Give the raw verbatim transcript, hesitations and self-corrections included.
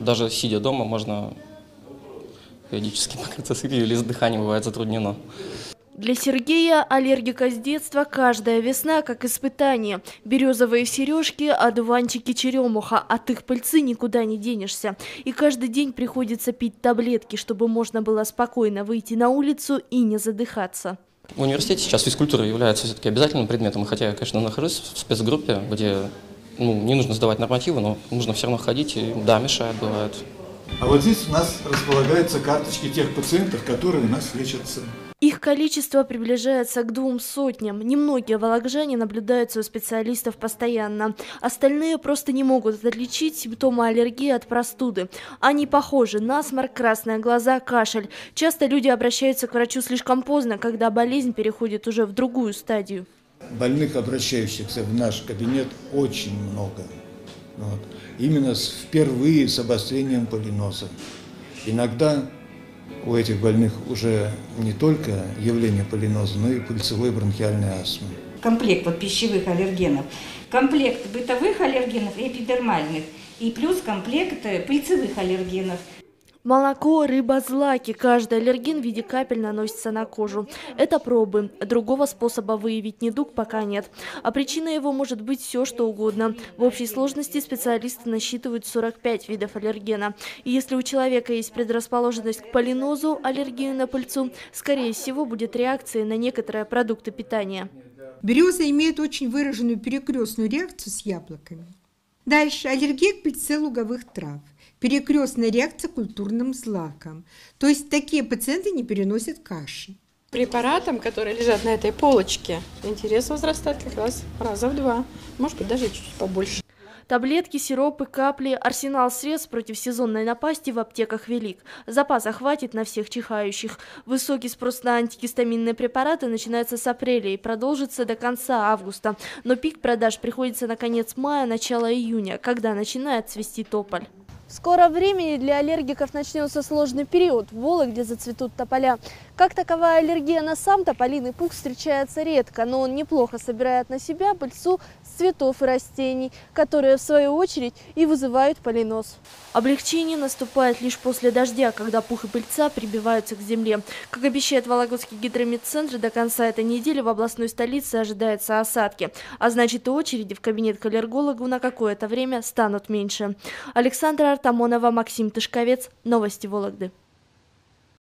даже сидя дома, можно периодически покрыться сыпью или с дыханием бывает затруднено. Для Сергея, аллергика с детства, каждая весна как испытание. Березовые сережки, одуванчики, черемуха. От их пыльцы никуда не денешься. И каждый день приходится пить таблетки, чтобы можно было спокойно выйти на улицу и не задыхаться. В университете сейчас физкультура является все-таки обязательным предметом, хотя я, конечно, нахожусь в спецгруппе, где ну, не нужно сдавать нормативы, но нужно все равно ходить, и да, мешает, бывает. А вот здесь у нас располагаются карточки тех пациентов, которые у нас лечатся. Их количество приближается к двум сотням. Немногие волокжане наблюдаются у специалистов постоянно. Остальные просто не могут отличить симптомы аллергии от простуды. Они похожи: насморк, красные глаза, кашель. Часто люди обращаются к врачу слишком поздно, когда болезнь переходит уже в другую стадию. Больных, обращающихся в наш кабинет, очень много. Вот. Именно с, впервые с обострением полиноза. Иногда у этих больных уже не только явление полиноза, но и пыльцевой бронхиальной астмы. Комплект вот пищевых аллергенов, комплект бытовых аллергенов и эпидермальных, и плюс комплект пыльцевых аллергенов. Молоко, рыба, злаки. Каждый аллерген в виде капель наносится на кожу. Это пробы. Другого способа выявить недуг пока нет. А причиной его может быть все, что угодно. В общей сложности специалисты насчитывают сорок пять видов аллергена. И если у человека есть предрасположенность к полинозу, аллергию на пыльцу, скорее всего, будет реакция на некоторые продукты питания. Береза имеет очень выраженную перекрестную реакцию с яблоками. Дальше аллергия к пыльце луговых трав. Перекрестная реакция к культурным злакам. То есть такие пациенты не переносят каши. Препаратам, которые лежат на этой полочке, интерес возрастает как раз раза в два, может быть даже чуть побольше. Таблетки, сиропы, капли, арсенал средств против сезонной напасти в аптеках велик. Запаса хватит на всех чихающих. Высокий спрос на антигистаминные препараты начинается с апреля и продолжится до конца августа. Но пик продаж приходится на конец мая, начало июня, когда начинает цвести тополь. В скором времени для аллергиков начнется сложный период. В Вологде зацветут тополя. Как таковая аллергия на сам тополиный пух встречается редко, но он неплохо собирает на себя пыльцу с цветов и растений, которые в свою очередь и вызывают полиноз. Облегчение наступает лишь после дождя, когда пух и пыльца прибиваются к земле. Как обещает Вологодский гидрометцентр, до конца этой недели в областной столице ожидаются осадки. А значит, и очереди в кабинет к аллергологу на какое-то время станут меньше. Александра Артамонова, Максим Тышковец. Новости Вологды.